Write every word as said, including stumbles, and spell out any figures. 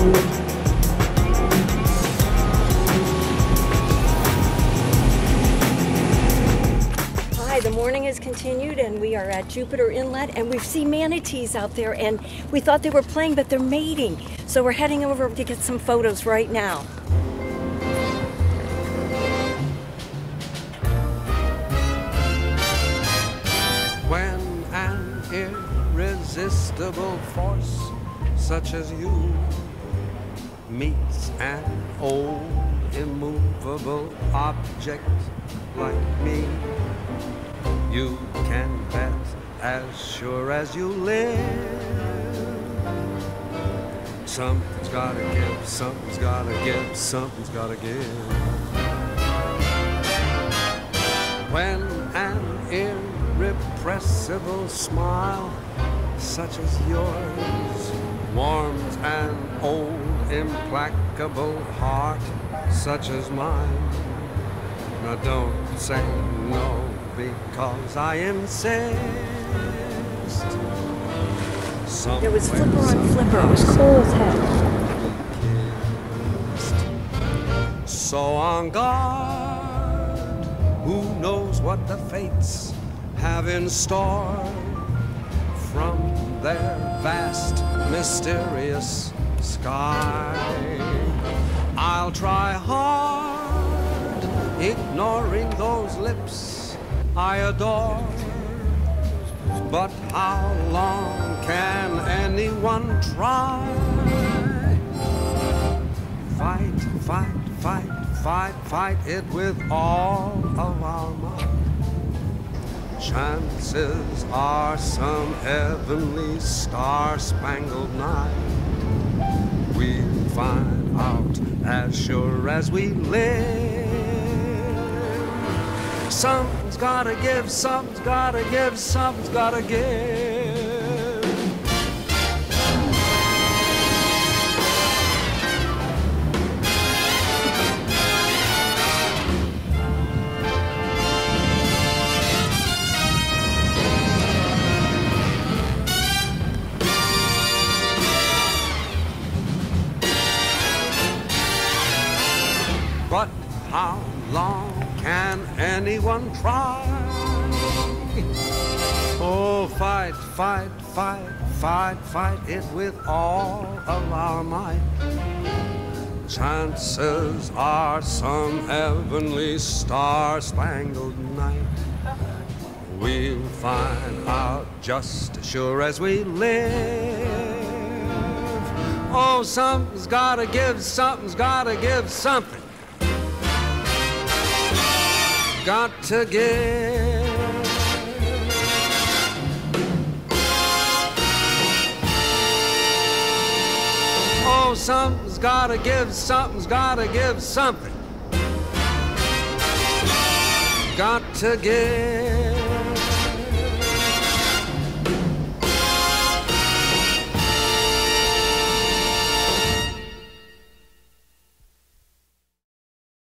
Hi, the morning has continued and we are at Jupiter Inlet and we've seen manatees out there and we thought they were playing but they're mating. So we're heading over to get some photos right now. When an irresistible force such as you meets an old immovable object like me, you can bet as sure as you live, something's gotta give, something's gotta give, something's gotta give. When an irrepressible smile such as yours warms an old implacable heart such as mine, now don't say no, because I insist. There was flipper on flipper. It was cool as heck. So on guard, who knows what the fates have in store from their vast, mysterious sky. I'll try hard, ignoring those lips I adore. But how long can anyone try? Fight, fight, fight, fight, fight it with all of our might. Chances are some heavenly star-spangled night we'll find out as sure as we live. Something's gotta give, something's gotta give, something's gotta give. But how long can anyone try? Oh, fight, fight, fight, fight, fight it with all of our might. Chances are some heavenly star-spangled night we'll find out just as sure as we live. Oh, something's gotta give, something's gotta give, something got to give. Oh, something's gotta give, something's gotta give, something got to give.